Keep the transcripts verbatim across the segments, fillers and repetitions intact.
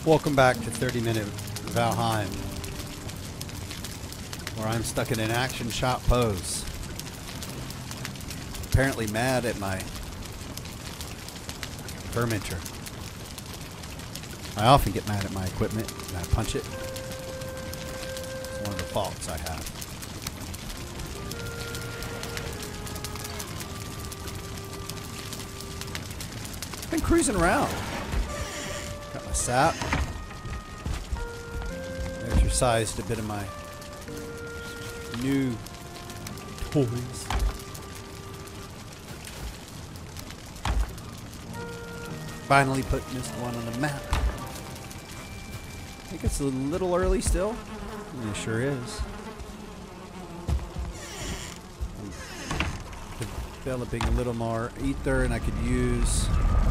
Welcome back to thirty minute Valheim, where I'm stuck in an action shot pose. Apparently mad at my fermenter. I often get mad at my equipment and I punch it. It's one of the faults I have. Been cruising around. Got my sap. Exercised a bit of my new toys. Finally put Mist one on the map. I think it's a little early still. It sure is. I'm developing a little more ether, and I could use,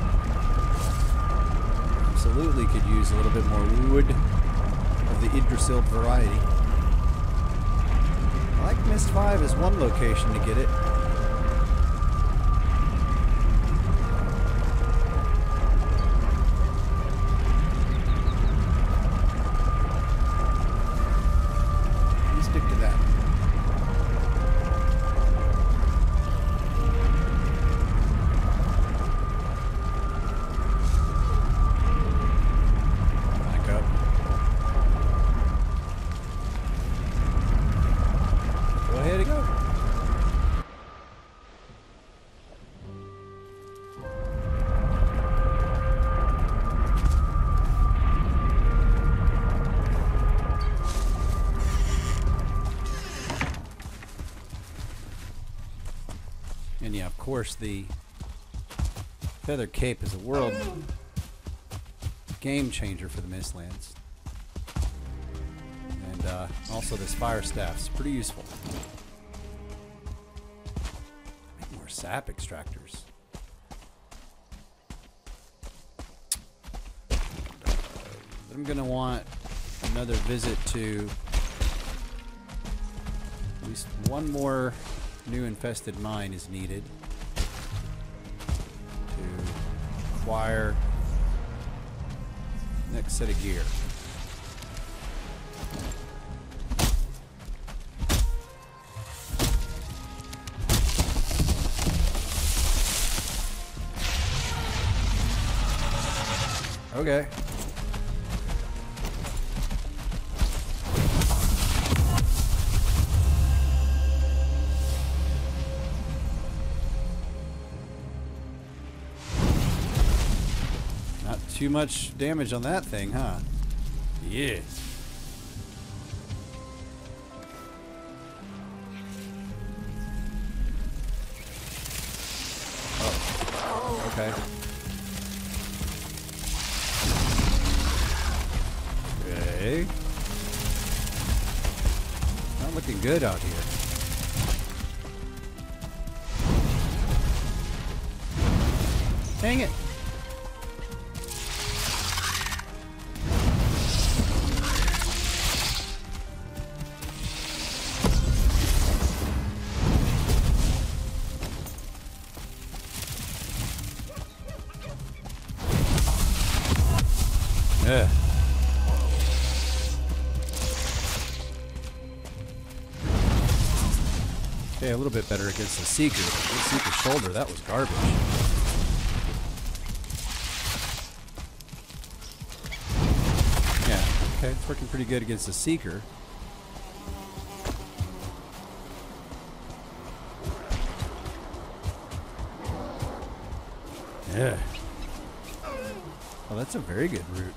absolutely could use a little bit more wood of the Yggdrasil variety. I like Mist five as one location to get it. Stick to that. Back up. Go ahead and go. And yeah, of course, the Feather Cape is a world game changer for the Mistlands. And uh, also this Fire Staff's pretty useful. Make more sap extractors. Uh, I'm going to want another visit to at least one more new infested mine is needed to acquire next set of gear. Okay. Too much damage on that thing, huh? Yeah. Oh. Okay. Okay. Not looking good out here. Dang it. Yeah. Okay, a little bit better against the Seeker. The Seeker's shoulder, that was garbage. Yeah, okay, it's working pretty good against the Seeker. Yeah. Oh, that's a very good route.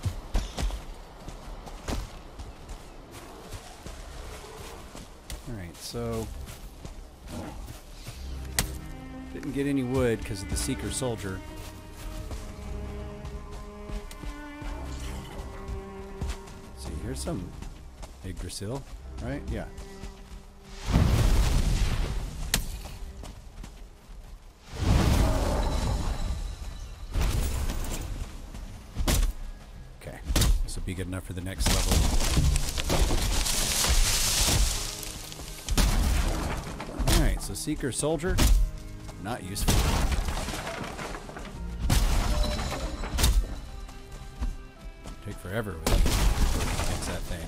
Alright, so didn't get any wood because of the Seeker Soldier. Let's see, here's some Yggdrasil, right? Yeah. Okay, this will be good enough for the next level. Alright, so Seeker Soldier, not useful. Take forever with it. Fix that thing.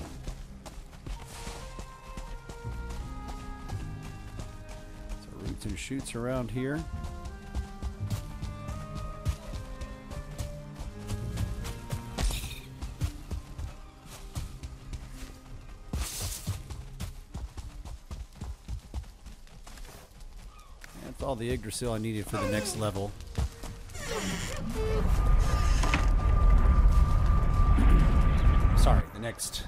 So roots and shoots around here. That's all the Yggdrasil I needed for the next level. Sorry, the next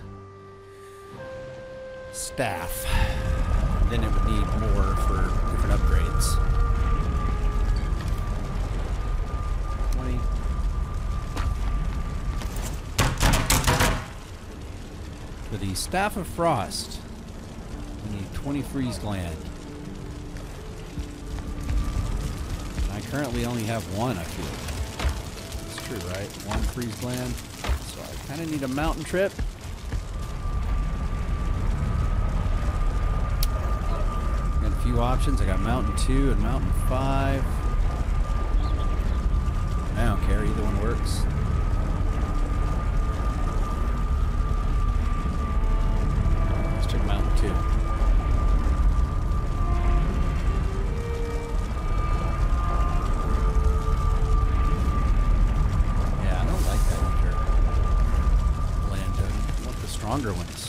staff. Then it would need more for different upgrades. twenty. For the Staff of Frost, we need twenty freeze gland. I currently only have one, I feel. That's true, right? One freeze gland. So I kind of need a mountain trip. Got a few options. I got mountain two and mountain five. I don't care. Either one works. Let's check mountain two. Stronger ones.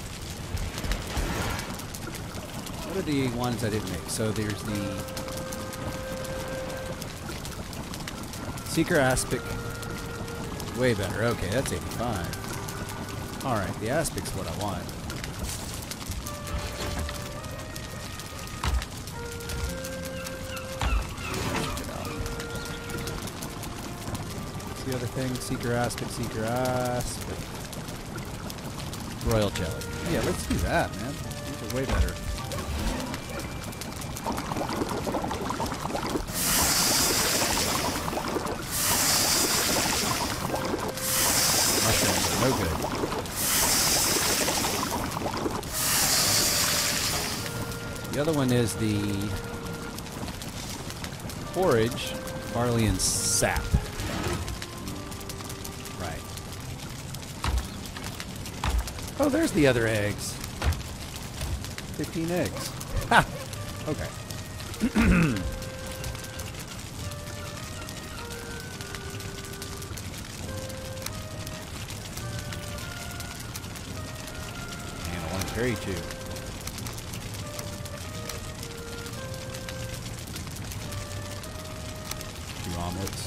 What are the ones I didn't make? So there's the Seeker Aspic. Way better. Okay, that's eighty-five. Alright, the Aspic's what I want. What's the other thing? Seeker Aspic, Seeker Aspic. Royal jelly. Yeah, let's do that, man. These are way better. Mushrooms are no good. The other one is the forage, barley and sap. Oh, there's the other eggs. Fifteen eggs. Ha! Okay. Man, I want to carry two. Two omelets.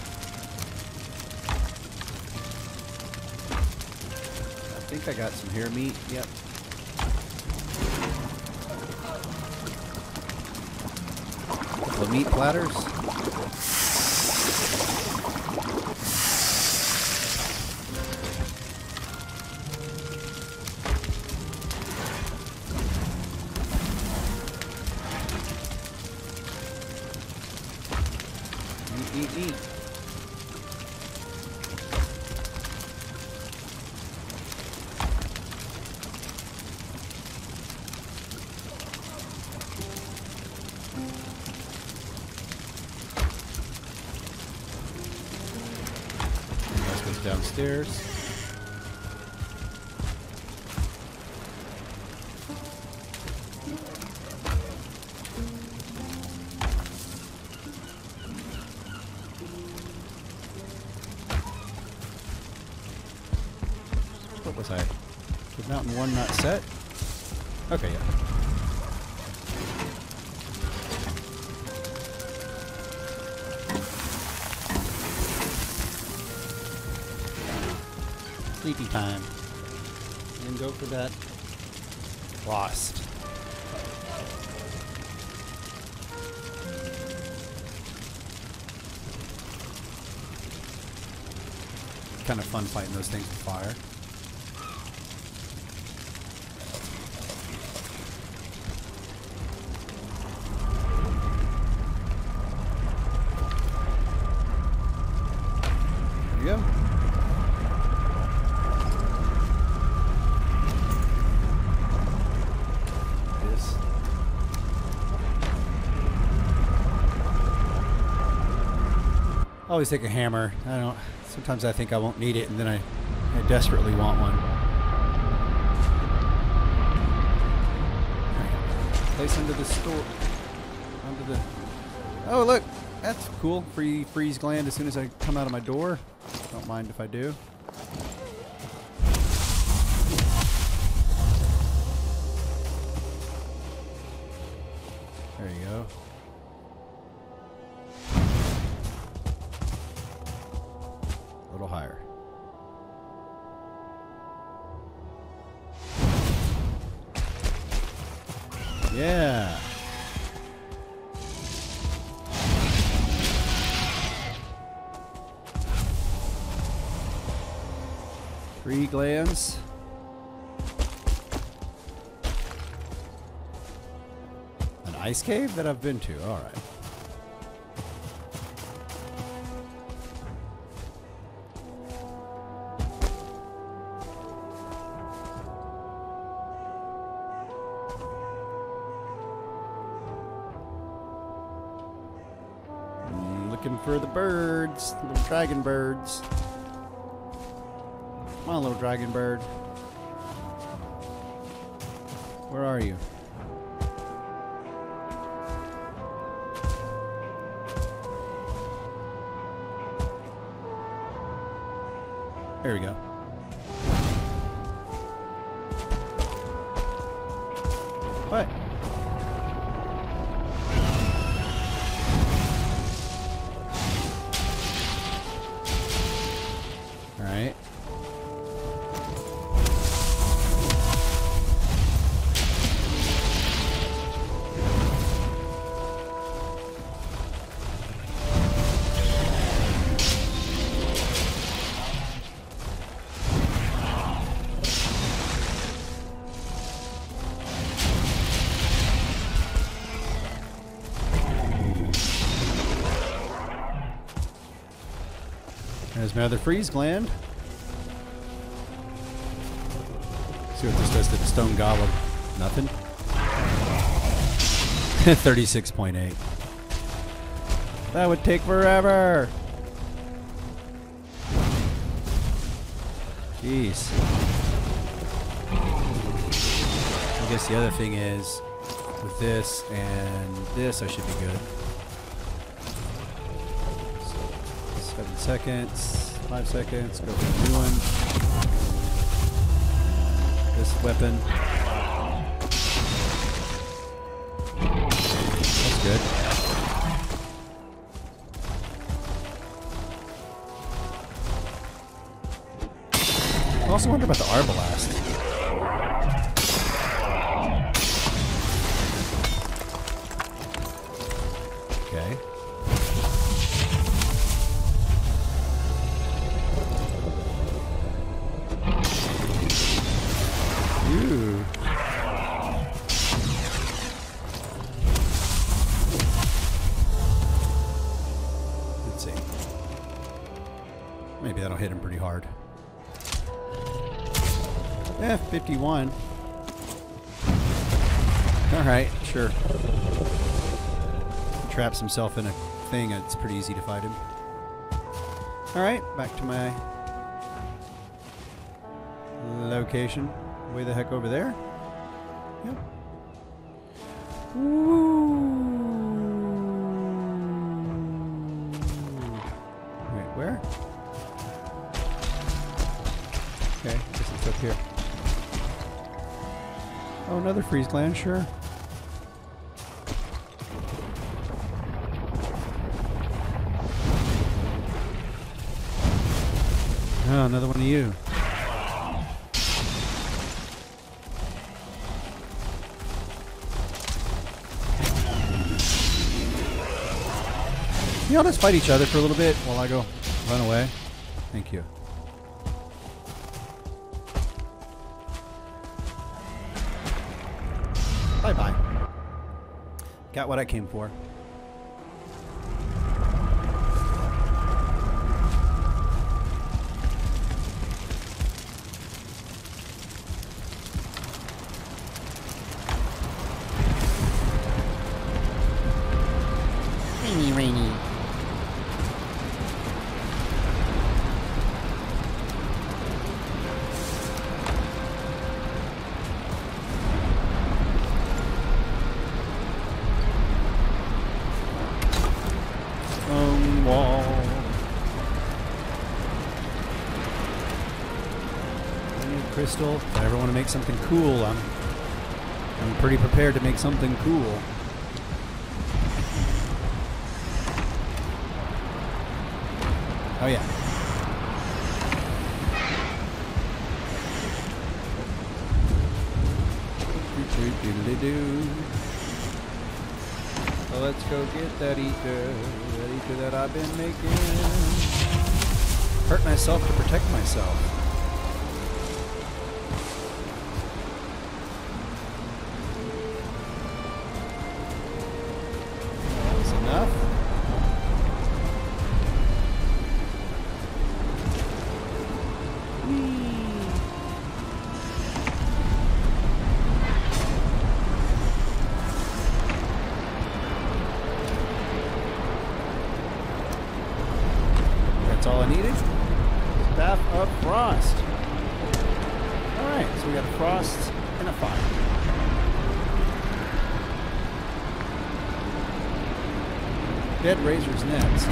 I think I got some hair meat. Yep. A couple of meat platters. Eat, eat, eat. Downstairs. What was I? Was mountain one not set? Okay, yeah. Sleepy time. And go for that lost. Kind of fun fighting those things with fire. There we go. Always take a hammer. I don't. Sometimes I think I won't need it, and then I I desperately want one. Place under the store. Under the. Oh, look! That's cool. Free freeze gland as soon as I come out of my door. Don't mind if I do. There you go. A little higher. Yeah. Three glands. An ice cave that I've been to. All right. Looking for the birds, little dragon birds. Come on, little dragon bird. Where are you? There we go. What? All right. There's my other freeze gland. See what this does to the stone golem. Nothing. thirty-six point eight. That would take forever. Jeez. I guess the other thing is, with this and this, I should be good. Seven seconds, five seconds, go for the new one. This weapon. That's good. I also wonder about the arbalast. Okay. Ooh. Let's see. Maybe that'll hit him pretty hard. Yeah, fifty-one. Alright, sure. He traps himself in a thing, it's pretty easy to fight him. Alright, back to my location. Way the heck over there? Yep. Woo. Wait, where? Okay, guess it's up here. Oh, another freeze gland, sure. Oh, another one of you. You know, let's fight each other for a little bit while I go run away. Thank you. Bye-bye. Got what I came for. Rainy, rainy. crystal. If I ever want to make something cool, I'm I'm pretty prepared to make something cool. Oh yeah. So let's go get that ether, that ether that I've been making. Hurt myself to protect myself. That's enough. That's all I needed. Staff of Frost. Alright, so we got a frost and a fire. Dead Razor's next.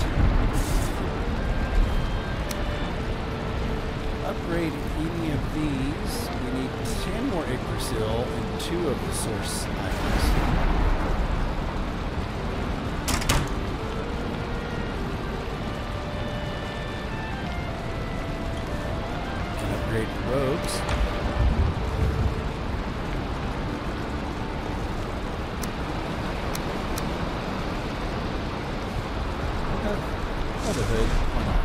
Upgrade any of these. We need ten more Yggdrasil and two of the source items. Upgrade the rogues. Oh, the hood. Why not?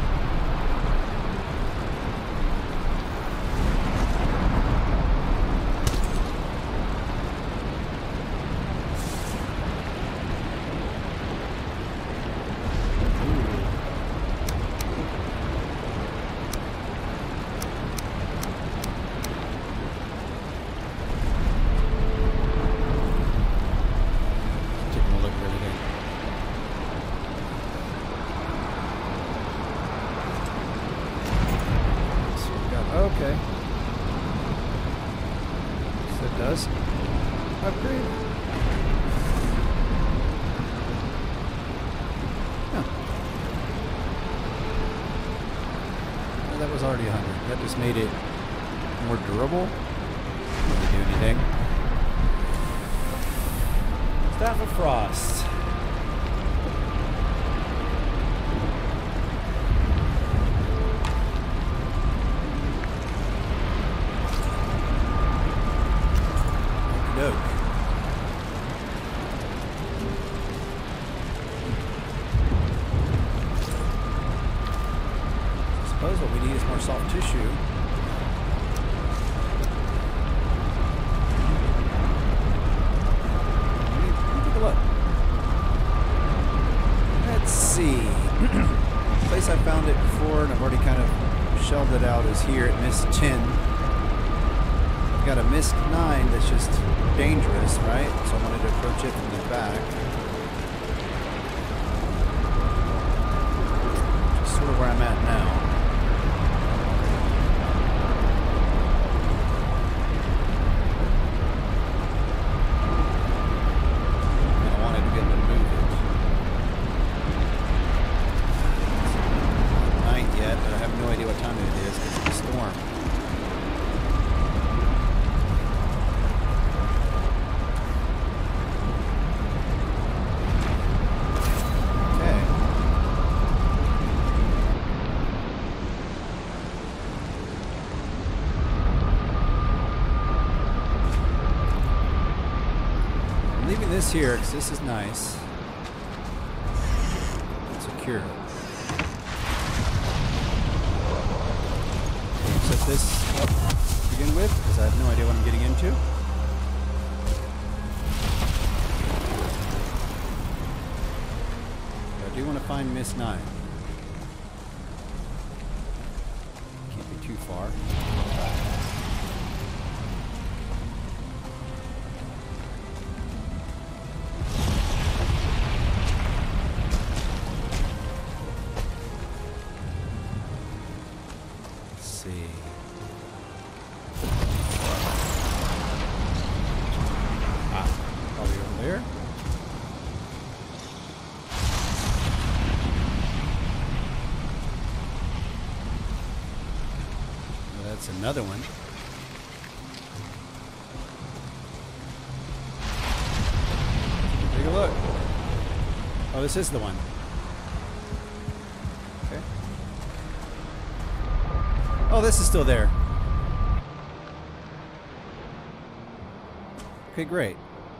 Okay. So it does. Upgrade. Huh. Well, that was already one hundred. That just made it more durable. Didn't do anything. Staff of Frost. Dope. I suppose what we need is more soft tissue. Let me, let me take a look. Let's see. The place I found it before, and I've already kind of shelved it out, is here at Mist ten. Got a Mist nine that's just dangerous, right? So I wanted to approach it from the back. Just sort of where I'm at now. And I wanted to be able to move it. It's not night yet, but I have no idea what time it is because of the storm. Leaving this here because this is nice. Secure. Set this up to begin with because I have no idea what I'm getting into. But I do want to find Mist nine. Can't be too far. That's another one. a look. Oh, this is the one. Okay. Oh, this is still there. Okay, great.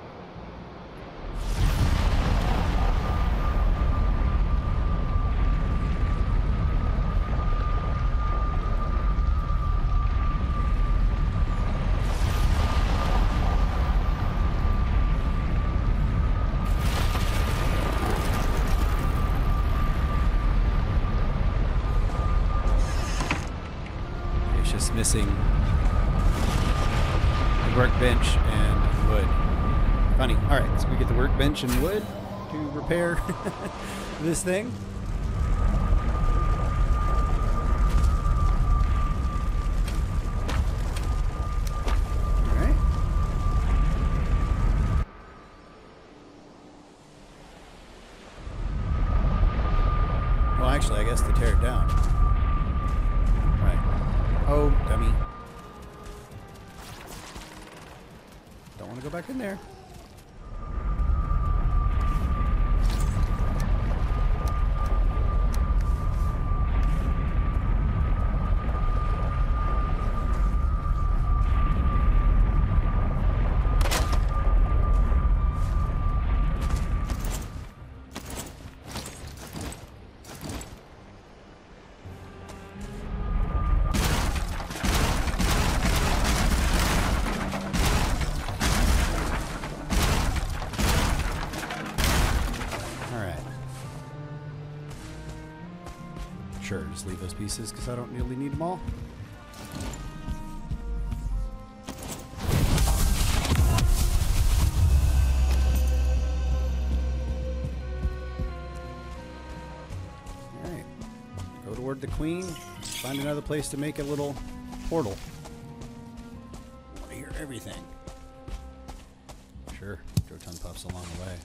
Missing the workbench and wood. Funny. All right, so we get the workbench and wood to repair this thing. All right. Well, actually, I guess to tear it down. Oh, dummy. Don't want to go back in there. Sure, just leave those pieces because I don't really need them all. Alright. Go toward the queen. Find another place to make a little portal. I want to hear everything. Sure, Jotan puffs along the way.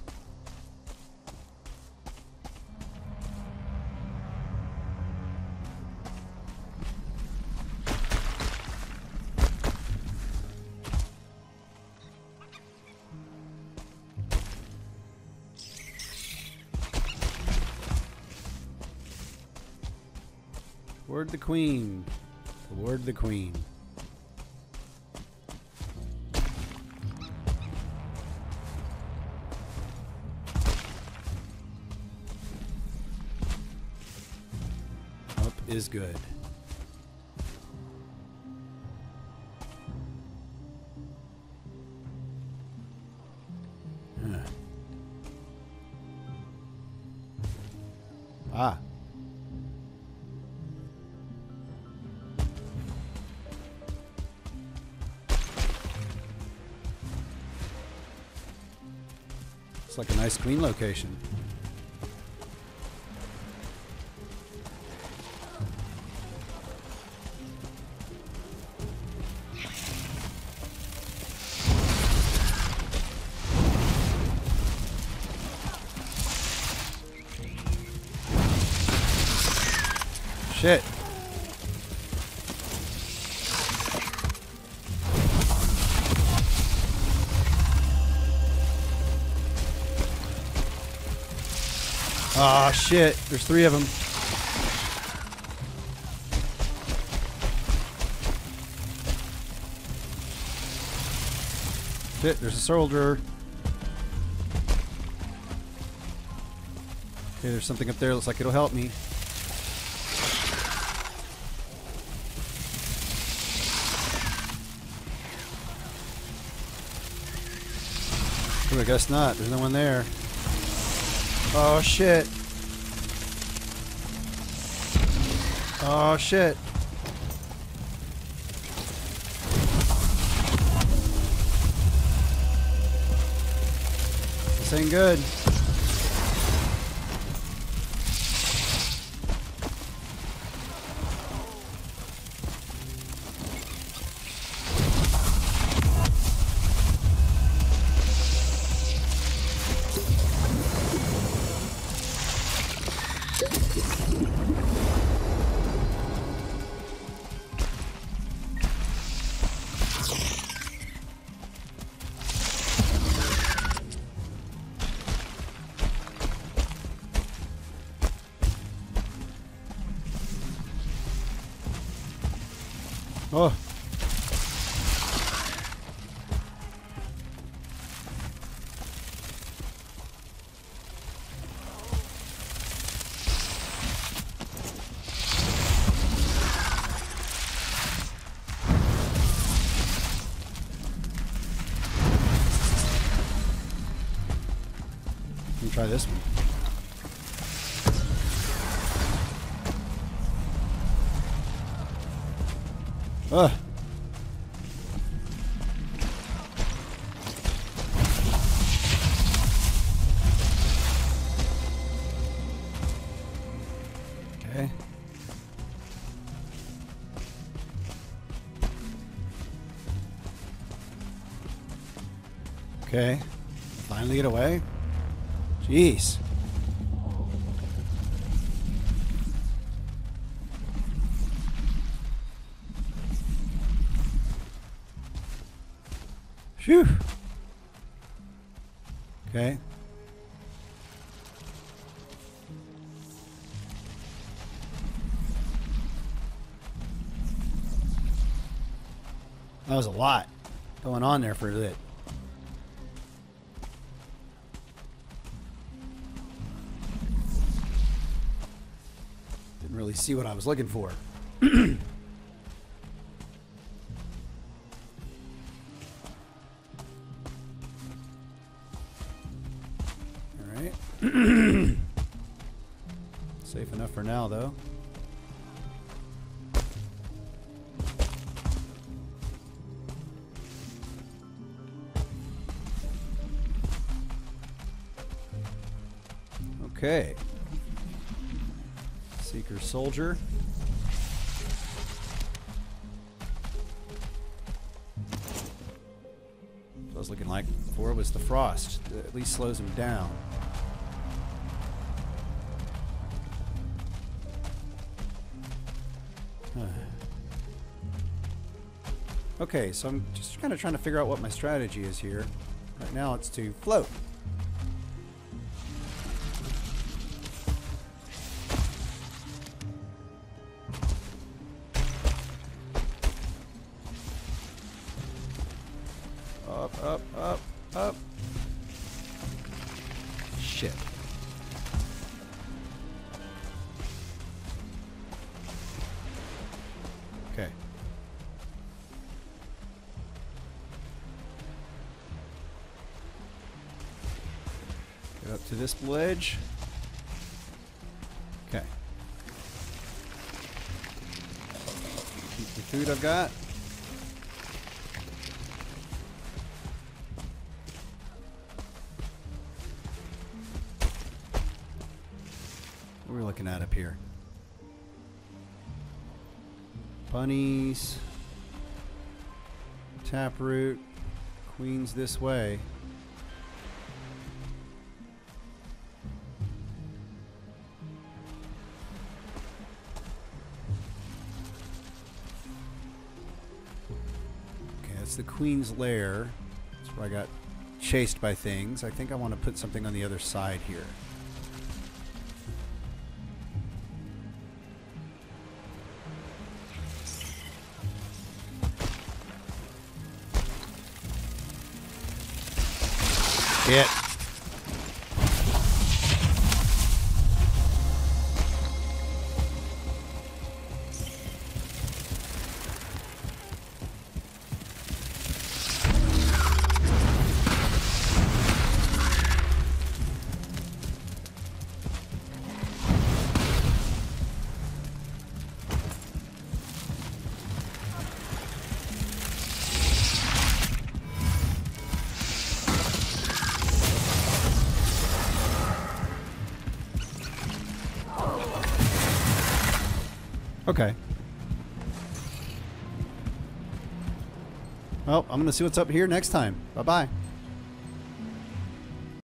Toward the queen. Toward the queen. Up is good. Huh. Ah. It's like a nice queen location. Shit. Aw, oh, shit. There's three of them. Shit, there's a soldier. Okay, there's something up there. Looks like it'll help me. Ooh, I guess not. There's no one there. Oh shit. Oh shit. This ain't good. Oh. Let me try this one. Ugh. Okay. Okay. Finally get away. Jeez. Phew. Okay. That was a lot going on there for a bit. Didn't really see what I was looking for. Safe enough for now, though. Okay. Seeker soldier. What I was looking like before was the frost. That at least slows him down. Okay, so I'm just kind of trying to figure out what my strategy is here. Right now it's to float. Up, up, up, up. Shit. Okay. Get up to this ledge. Okay. Keep the food I've got. What are we looking at up here? Bunnies. Taproot. Queens this way. It's the Queen's Lair. That's where I got chased by things. I think I want to put something on the other side here. Shit. Okay. Well, I'm going to see what's up here next time. Bye-bye.